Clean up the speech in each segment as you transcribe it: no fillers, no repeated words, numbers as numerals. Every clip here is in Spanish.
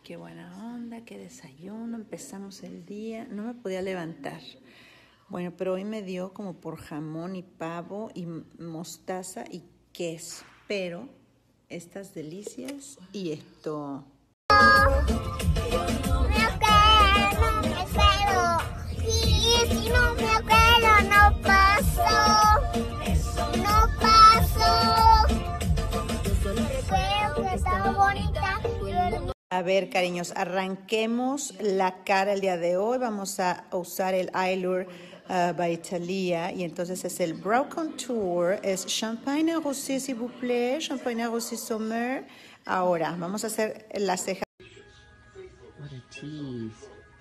qué buena onda, qué desayuno, empezamos el día. No me podía levantar. Bueno, pero hoy me dio como por jamón y pavo y mostaza y queso. Pero estas delicias y esto. Me acuerdo, me espero. Y si no me acuerdo, no paso. No paso. Solo recuerdo que estaba bonita. A ver, cariños, arranquemos la cara el día de hoy. Vamos a usar el Eyelure by Italia. Y entonces es el Brow Contour. Es Champagne Rosé, s'il vous plaît. Champagne Rosé Sommer. Ahora, vamos a hacer la ceja. What a tease.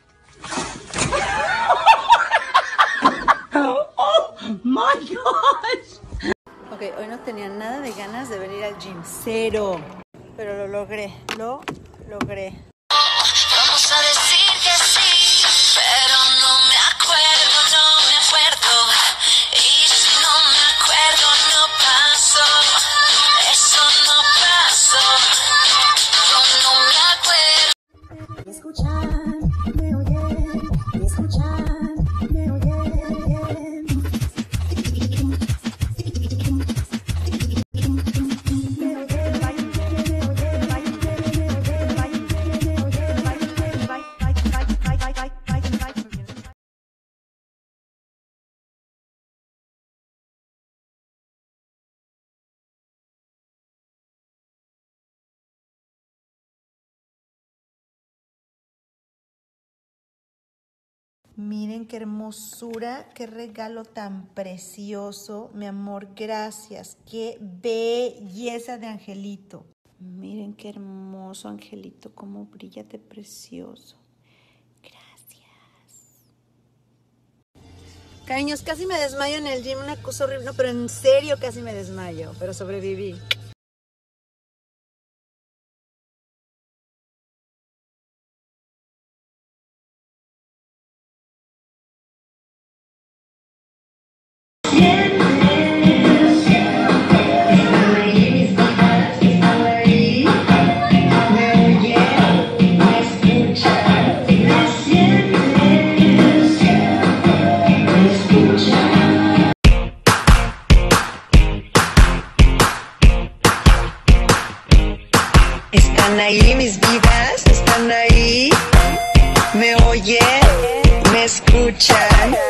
Oh my gosh. Ok, hoy no tenía nada de ganas de venir al gym. Cero. Pero lo logré. Lo logré. Vamos a decir que sí, pero no me acuerdo. Y si no me acuerdo, no pasó. Eso no pasó. Yo no me acuerdo. Me escuchan, me oyen, me escuchan, me oyen. Miren qué hermosura, qué regalo tan precioso. Mi amor, gracias. Qué belleza de angelito. Miren qué hermoso angelito, cómo brilla de precioso. Gracias. Cariños, casi me desmayo en el gym, una cosa horrible. No, pero en serio casi me desmayo, pero sobreviví. Están ahí mis vidas, están ahí, me oyen, me escuchan.